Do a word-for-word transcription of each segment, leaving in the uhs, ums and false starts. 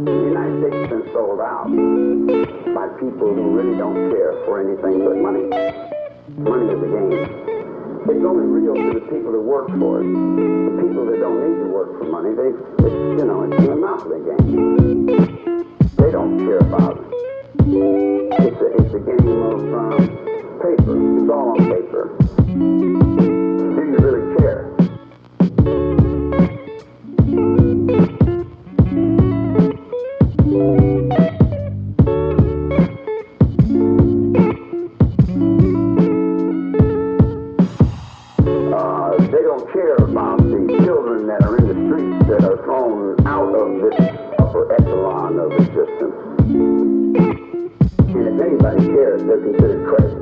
The United States has been sold out by people who really don't care for anything but money. Money is a game. It's only real to the people that work for it. The people that don't need to work for money, they, it's, you know, it's a monopoly game. They don't care about it. It's a, it's a game of um, paper. It's all on paper. Do you really care? They don't care about the children that are in the streets that are thrown out of this upper echelon of existence. And if anybody cares, they're considered crazy.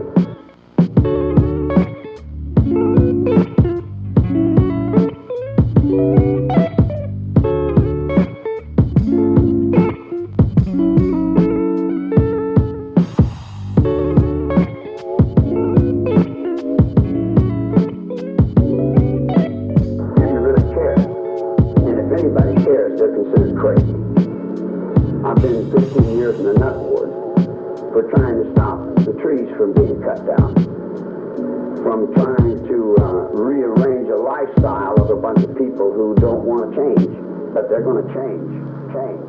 Anybody cares, they're considered crazy. I've been fifteen years in the nut ward for trying to stop the trees from being cut down, from trying to uh, rearrange a lifestyle of a bunch of people who don't want to change, but they're going to change, change.